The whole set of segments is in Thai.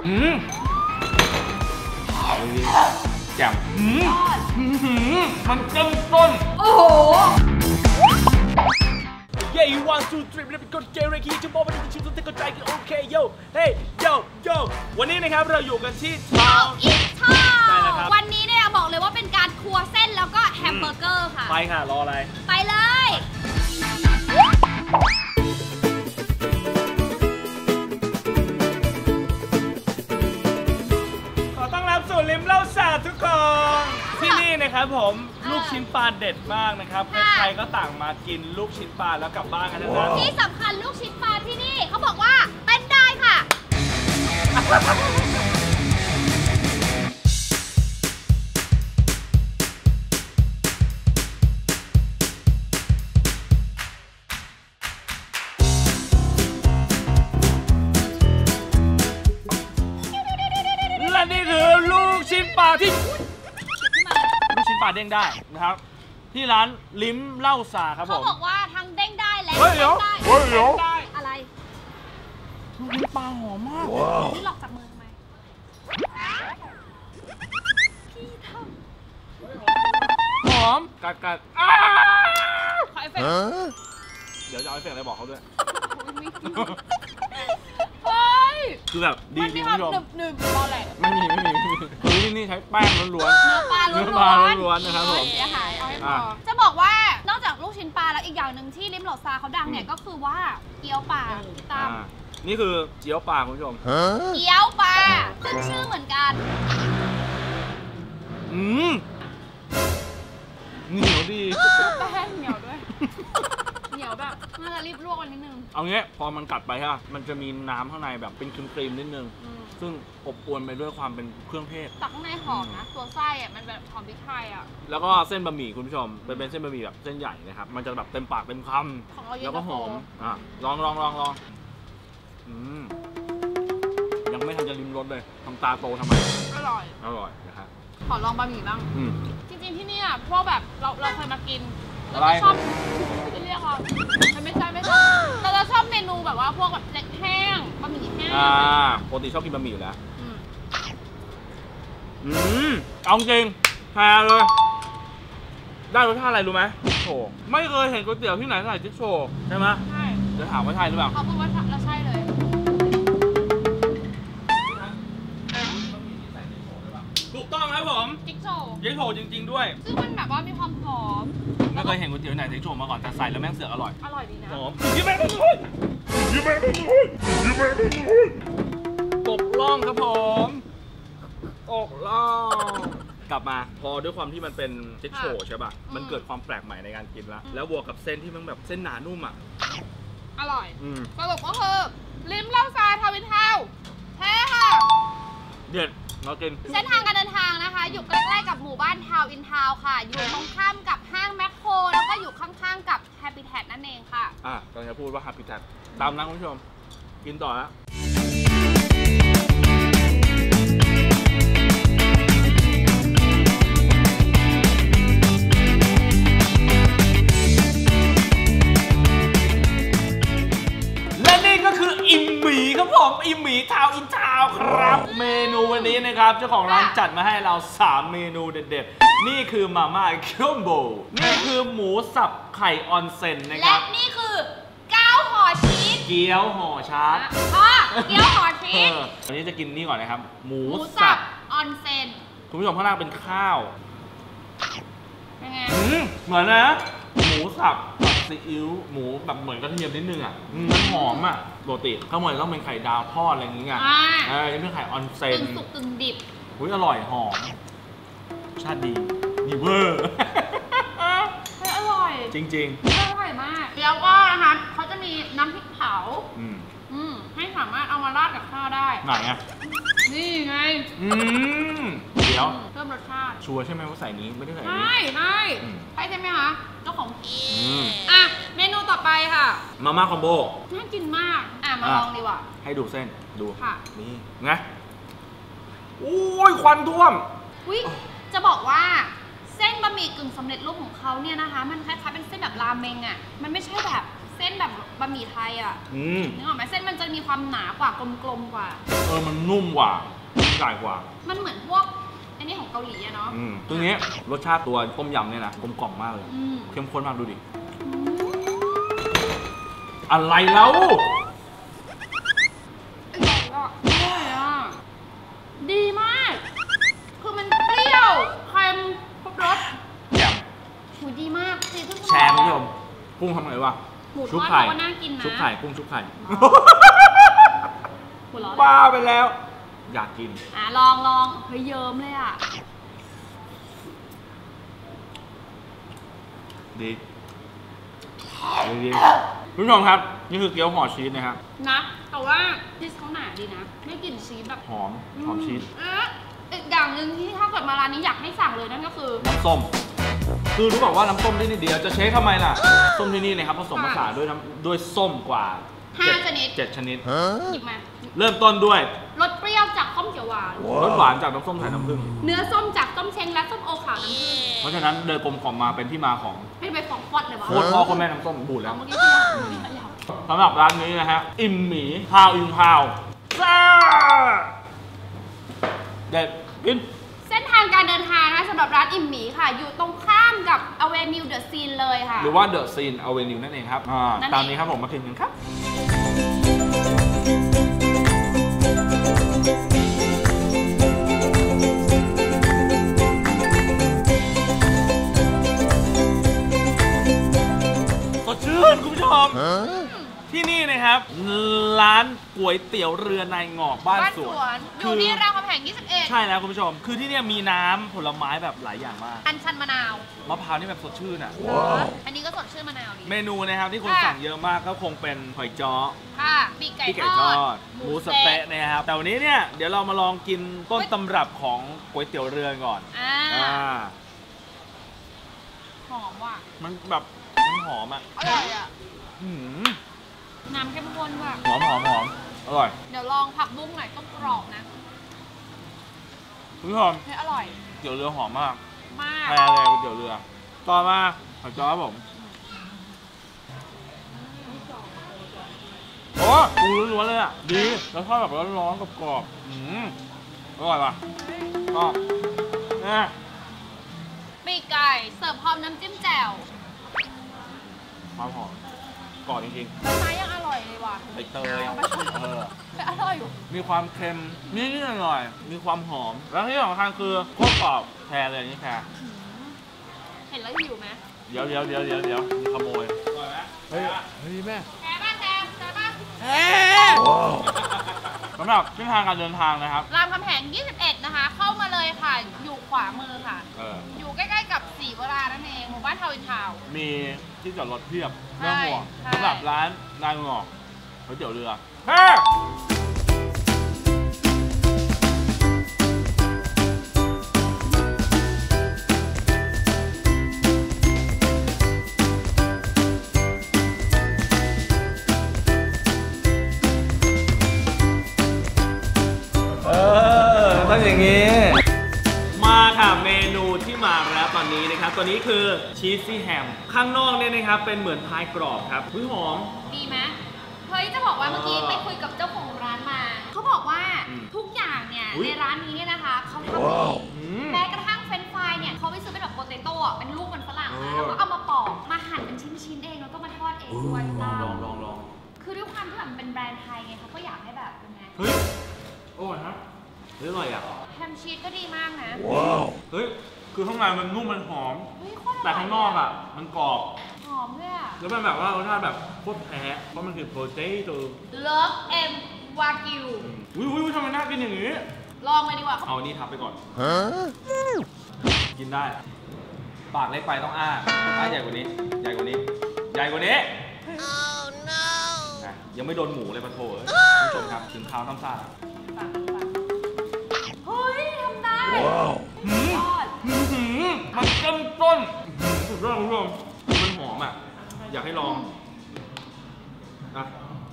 แจ่มมันเข้มข้นโอ้โหเย้ one two three เป็นกดเกเรคีจะบอกว่าชิ้นสุดที่เข้าใจกันโอเคโย่เฮ้ยโย่วันนี้นะครับเราอยู่กันที่ทาวน์อินทาวน์วันนี้เนี่ยบอกเลยว่าเป็นการครัวเส้นแล้วก็แฮมเบอร์เกอร์ค่ะไปค่ะรออะไรไปเลยขอต้อนรับสู่ลิ้มเล่าศาสตร์ทุกคนที่นี่นะครับผมลูกชิ้นปลาเด็ดมากนะครับใครๆก็ต่างมากินลูกชิ้นปลาแล้วกลับบ้านกันทั้งนั้นที่สำคัญลูกชิ้นปลาที่นี่เขาบอกว่าเต้นได้ค่ะและนี่คือลูกชิ้นปลาที่ลูกชิ้นปลาเด้งได้นะครับที่ร้านลิ้มเล่าซาครับผมเขาบอกว่าทั้งเด้งได้และเฮ้ยเดี๋ยวอะไรลูกชิ้นปลาหอมมากนี่หลอกจากมือทำไมพี่ทำหอมกัดขอเอฟเฟกต์เดี๋ยวจะเอาเอฟเฟกต์อะไรบอกเขาด้วยเฮ้ยคือแบบดีจริงคุณผู้ชมหนึบรอแหละไม่มีคือที่นี่ใช้แป้งล้วนเนื้อปลาล้วนนะครับผมเอาให้พอจะบอกว่านอกจากลูกชิ้นปลาแล้วอีกอย่างหนึ่งที่ริมหลอดซาเขาดังเนี่ยก็คือว่าเกี๊ยวปลาตามนี่คือเกี๊ยวปลาคุณผู้ชมเกี๊ยวปลาขึ้นชื่อเหมือนกันเหนียวดีแป้งเหนียวด้วยเหนียวแบบน่าจะรีบลวกกันนิดนึงเอางี้พอมันกัดไปฮะมันจะมีน้ำข้างในแบบเป็นครีมนิดนึงซึ่งอบอวลไปด้วยความเป็นเครื่องเทศตักข้างในหอมนะตัวไส้อะมันแบบหอมพริกไทยอะแล้วก็เส้นบะหมี่คุณผู้ชมเป็นเส้นบะหมี่แบบเส้นใหญ่นะครับมันจะแบบเต็มปากเต็มคำแล้วก็หอมลองยังไม่ทันจะลิ้มรสเลยทำตาโตทำไมอร่อยนะครับขอลองบะหมี่บ้างจริงๆที่นี่พวกแบบเราเคยมากินอะไรชอบจะเรียกว่าไม่ใช่เราจะชอบเมนูแบบว่าพวกแบบเล็กแห้งบะหมี่แห้งปกติชอบกินบะหมี่อยู่แล้วเอาจริงแพ้เลยได้รสชาติอะไรรู้ไหมจิ๊กโชว์ไม่เคยเห็นก๋วยเตี๋ยวที่ไหนใส่จิ๊กโชว์ใช่ไหมใช่เดี๋ยวถามว่าใช่หรือเปล่าเขาพูดว่าเราใช่เลยถูกต้องครับผมจิ๊กโชว์จริงๆด้วยซึ่งมันแบบว่ามีความหอมไม่เคยเห็นก๋วยเตี๋ยวไหนจิ๊กโชว์มาก่อนแต่ใส่แล้วแม่งเสือกอร่อยดีนะหอมยิ้มแม่งตกล่องครับผมตกล่องกลับมาพอด้วยความที่มันเป็นจิ๊กโชว์ใช่ป่ะมันเกิดความแปลกใหม่ในการกินแล้วบวกกับเส้นที่มันแบบเส้นหนานุ่มอร่อยสรุปก็คือลิ้มเล่าซาทาวินทาวแท้ค่ะเด็ดเรากินเส้นทางการเดินทางนะคะอยู่ใกล้ๆกับหมู่บ้านทาวอินทาวค่ะอยู่ตรงข้ามกับห้างแมคโครแล้วก็อยู่ข้างๆกับแฮปปี้แท็นั่นเองค่ะตอนนี้พูดว่าแฮปปี้แท็ตามนั้นคุณผู้ชมกินต่อแล้วอิมหมีครับผมอิมหมีทาวอินทาวครับเมนูวันนี้นะครับเจ้าของร้านจัดมาให้เรา3เมนูเด็ดๆนี่คือมาม่าคอมโบนี่คือหมูสับไข่ออนเซ็นนะครับและนี่คือเกี๊ยวห่อชีสเกี๊ยวห่อชาร์ตเกี๊ยวห่อชีสวันนี้จะกินนี่ก่อนนะครับหมูสับออนเซ็นคุณผู้ชมข้างล่างเป็นข้าวยังไงเหมือนนะหมูสับกับซีอิ๊วหมูแบบเหมือนกระเทียมนิดนึงมันหอมปกติข้าวมันต้องเป็นไข่ดาวทอดอะไรอย่างเงี้ยนี่เป็นไข่ออนเซ็นกึ่งสุกกึ่งดิบอร่อยหอมชาติดีเวอร์อร่อยจริงๆอร่อยมากแล้วก็นะคะเขาจะมีน้ำพริกเผาให้สามารถเอามาราดกับข้าวได้ไหนนี่ไงเดี๋ยวเพิ่มรสชาติชัวร์ใช่ไหมว่าใส่นี้ไม่ได้ใส่นี้ใช่ไหมคะเจ้าของเมนูต่อไปค่ะมาม่าคอมโบน่ากินมากมาลองดีกว่าให้ดูเส้นดูค่ะนี่ไงโอ้ยควันท่วมจะบอกว่าเส้นบะหมี่กึ่งสำเร็จรูปของเขาเนี่ยนะคะมันคล้ายๆเป็นเส้นแบบราเมงมันไม่ใช่แบบเส้นแบบบะหมี่ไทยอ่ะ นึกออกไหมเส้นมันจะมีความหนากว่ากลมๆกว่ามันนุ่มกว่าใหญ่กว่ามันเหมือนพวกอันนี้ของเกาหลีอะเนาะตัวนี้รสชาติตัวต้มยำเนี่ยนะกลมกล่อมมากเลยเข้มข้นมากดูดิอะไรแล้วดีมาก คือมันเปรี้ยวเค็มครบรสแจ่มหูดีมากดีขึ้นแชร์คุณผู้ชมกุ้งทำไงวะหมูทชุบอดไข่เขาก็น่ากินนะชุบไข่กุ้งชุบไข่หัวเราะบ้าไปแล้ว อยากกินลองเฮ้ยเยิ้มเลยอ่ะดีคุณผู้ชมครับนี่คือเกี๊ยวห่อชีสนะครับนะแต่ว่าชีสเขาหนาดีนะ ไม่กลิ่นชีสแบบหอมชีสอีกอย่างหนึ่งที่ถ้าเกิดมาร้านนี้อยากให้สั่งเลยนั่นก็คือน้ำส้มคือรู้บอกว่าน้ำส้มที่นี่เดียวจะเช็คทำไมล่ะส้มที่นี่นะครับผสมผสานด้วยส้มกว่า 5 ชนิด 7 ชนิดหยิบมาเริ่มต้นด้วยรสเปรี้ยวจากส้มเขียวหวานรสหวานจากน้ำส้มสายน้ำผึ้งเนื้อส้มจากส้มเช้งและส้มโอขาวน้ำผึ้งเพราะฉะนั้นเดินกลมกล่อมมาเป็นที่มาของไม่ไปของควดเลยวะโคตรพ่อคนแม่น้ำส้มบูดแล้วเมื่อกี้ที่เราสำหรับร้านนี้นะฮะอิ่มหมีพาวอินพาวซ่าเด็ดกินเส้นทางการเดินทางนะสำหรับร้านอิ่มหมีค่ะ อยู่ตรงข้ามกับ Avenue The Scene เลยค่ะหรือว่าเดอะซีนอเวนิวนั่นเองครับนั่นเองตามนี้ครับผมมากินกันครับสดชื่นคุณผู้ชมที่นี่นะครับร้านก๋วยเตี๋ยวเรือนายงอกบ้านสวนอยู่ที่รามคำแหง21 ใช่แล้วคุณผู้ชมคือที่เนี่ยมีน้ำผลไม้แบบหลายอย่างมากอัญชันมะนาวมะพร้าวนี่แบบสดชื่นอ่ะอันนี้ก็สดชื่นมะนาวดีเมนูนะครับที่คนสั่งเยอะมากก็คงเป็นหอยจ้อค่ะปีกไก่พี่ไก่ททออดดหมูสะเต๊ะนะครับแต่วันนี้เนี่ยเดี๋ยวเรามาลองกินต้นตำรับของก๋วยเตี๋ยวเรือก่อนหอมว่ะมันแบบมันหอมอ่ะอร่อยอ่ะหืมน้ำเข้มข้นว่ะหอมอร่อยเดี๋ยวลองผักบุ้งหน่อยต้องกรอบนะคุณผู้ชมเฮ้ยอร่อยก๋วยเตี๋ยวเรือหอมมากมากแพรเลยก๋วยเตี๋ยวเรือต่อมาหอยจ้อครับผมโอ้ปรุงล้วนๆเลยอ่ะดีแล้วทอดแบบร้อนๆกรอบๆอร่อยป่ะก็เนี่ยปีกไก่เสิร์ฟพร้อมน้ำจิ้มแจ่วความหอมกรอบจริงใบไม้ยังอร่อยเลยว่ะๆใบเตยแต่อร่อยอยู่มีความเค็มนิดๆหน่อยๆมีความหอม แล้วที่สำคัญคือโคตรกรอบแพรเลยนี่แพรเห็นแล้วหิวไหมเดี๋ยวมีขโมยเฮ้ยแม่แช่ป่ะแช่ป่ะสำหรับเส้นทางการเดินทางนะครับรามคำแหง 21 นะคะ เข้ามาเลยค่ะ อยู่ขวามือค่ะ อยู่ใกล้ๆกับศรีวรานั่นเอง หมู่บ้านทาวน์อินทาวน์มีที่จอดรถเพียบใช่ไม่ต้องห่วงใช่สำหรับร้านนายงอกก๋วยเตี๋ยวเรือต้องอย่างนี้ มาค่ะเมนูที่มาแล้วตอนนี้นะครับตัวนี้คือชีสซี่แฮมข้างนอกเนี่ยนะครับเป็นเหมือนพายกรอบครับหอมดีไหมเฮ้ยจะบอกว่าเมื่อกี้ไปคุยกับเจ้าของร้านมา เขาบอกว่าทุกอย่างเนี่ยในร้านนี้เนี่ยนะคะเขาทำเองแม้กระทั่งเฟรนช์ฟรายเนี่ยเขาไปซื้อเป็นแบบโปเตโต้อะเป็นลูกมันฝรั่งนะแล้วก็เอามาปอกมาหั่นเป็นชิ้นๆเองแล้วก็มาทอดเองด้วยลตาองคือด้วยความที่แบบมันเป็นแบรนด์ไทยไงเขาก็อยากให้แบบเป็นไงเฮ้ยโอ้ยครับเฮ้ยอร่อยอ่ะแฮมชีสก็ดีมากนะเฮ้ยคือข้างในมันนุ่มมันหอมเฮ้ยโคตรอร่อยแต่ข้างนอกอ่ะมันกรอบหอมด้วยอะแล้วมันแบบว่ารสชาติแบบโคตรแท้เพราะมันคือโปรตีนตัว Love M Wagyu อุ้ยทำไมน่ากินอย่างนี้ลองเลยดีกว่าเอาอันนี้ทับไปก่อนกินได้ ปากเล็กไปต้องอ้าใหญ่กว่านี้ ใหญ่กว่านี้ นะยังไม่โดนหมูเลยปะโถคุณผู้ชมครับถึงข้าวน้ำซ่าเฮ้ยทำได้ยอดมันเริ่มต้นสุดยอดคุณผู้ชมมันหอมอ่ะอยากให้ลองนะ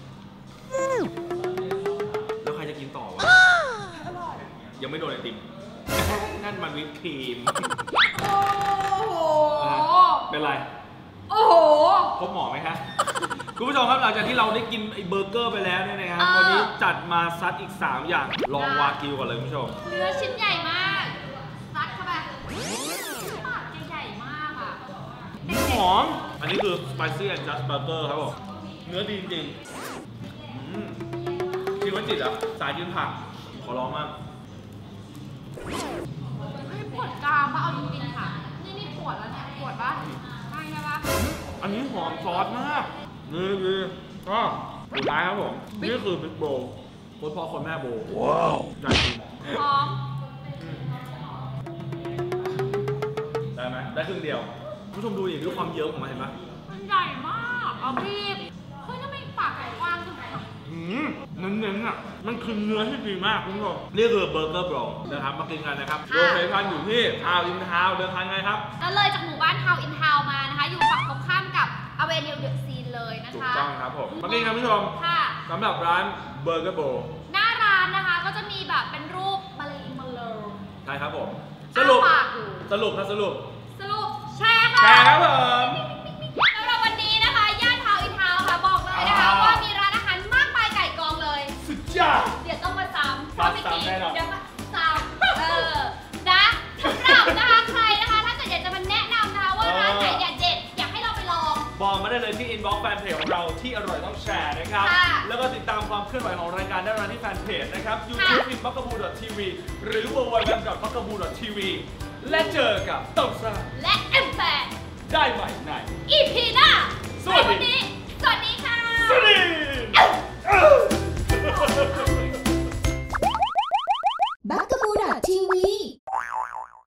แล้วใครจะกินต่อวะยังไม่โดนไอติมนั่นมันวิปครีมโอ้โหเป็นไรโอ้โหพบหมอไหมฮะคุณผู้ชมครับหลังจากที่เราได้กินไอ้เบอร์เกอร์ไปแล้วเนี่ยนะครับวันนี้จัดมาซัดอีก 3 อย่างลองวากิวก่อนเลยคุณผู้ชมเนื้อชิ้นใหญ่มากซัดเข้าไปปากใหญ่มากอ่ะหอมอันนี้คือ spicy and just burger ครับผมเนื้อดีจริงๆคิดว่าจิตอ่ะสายยืนผักขอลองมากให้ปวดกรามปะเอาจริงๆค่ะนี่ปวดแล้วเนี่ยปวดปะใช่ปะอันนี้หอมซอสมากนี่ก็สุดท้ายครับผมนี่คือบิ๊กโบว์คนพ่อคนแม่โบว์ว้าวใหญ่จริงพร้อมได้ไหมได้ครึ่งเดียวผู้ชมดูดิดูความเยอะของมันเห็นไหมมันใหญ่มากเอาพี่เฮ้ยทำไมปากใหญ่กว้างจังเลยเน้นๆอ่ะมันคือเนื้อที่ดีมากคุณผู้ชมนี่คือเบอร์เกอร์โบรนะครับมากินกันนะครับโลเคชั่นอยู่ที่ทาวน์อินทาวน์เดินทางไงครับแล้วเลยจากหมู่บ้านทาวน์อินทาวน์มานะคะ อยู่ฝั่งตรงข้ามกับอเวนิวเดอะซีนเลยนะถูกคะต้องครับผมมากินกันคุณผู้ชมค่ะสำหรับร้านเบอร์เกอร์โบรหน้าร้านนะคะก็จะมีแบบเป็นรูปมาลีมาเลอร์ใช่ครับผมสรุปปากอยู่สรุปแชร์ค่ะแชร์ครับผมสำหรับวันนี้นะคะย่านทาวน์อินทาวน์ค่ะบอกเลยนะคะว่ามีร้านอาหารมากมายไก่กองเลยสุดยอดเดี๋ยวต้องมาซ้ำเพราะเมื่อกี้แน่นอนเดี๋ยวมาซ้ำนะสำหรับนะคะใครนะคะถ้าเกิดอยากจะมาแนะนำนะคะว่าร้านไหนเนี่ยเด็ดอยากให้เราไปลองบอกมาได้เลยที่อินบ็อกซ์แฟนเพจของเราที่อร่อยต้องแชร์นะครับค่ะแล้วก็ติดตามความเคลื่อนไหวของรายการได้ที่แฟนเพจนะครับ YouTube i n b u g a b o o TV หรือ www.bugaboo.tv และเจอกับต้มซ่าและแอมแฟ